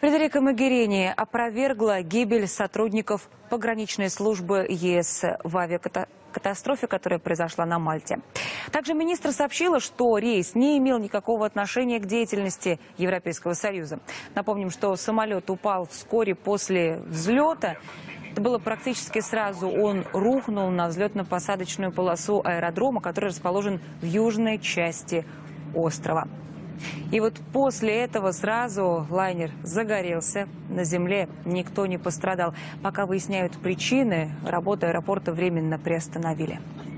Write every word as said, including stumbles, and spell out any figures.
Федерико Могерини опровергла гибель сотрудников пограничной службы ЕС в авиакатастрофе, которая произошла на Мальте. Также министр сообщила, что рейс не имел никакого отношения к деятельности Европейского Союза. Напомним, что самолет упал вскоре после взлета. Это было практически сразу. Он рухнул на взлетно-посадочную полосу аэродрома, который расположен в южной части острова. И вот после этого сразу лайнер загорелся. На земле никто не пострадал. Пока выясняют причины, работу аэропорта временно приостановили.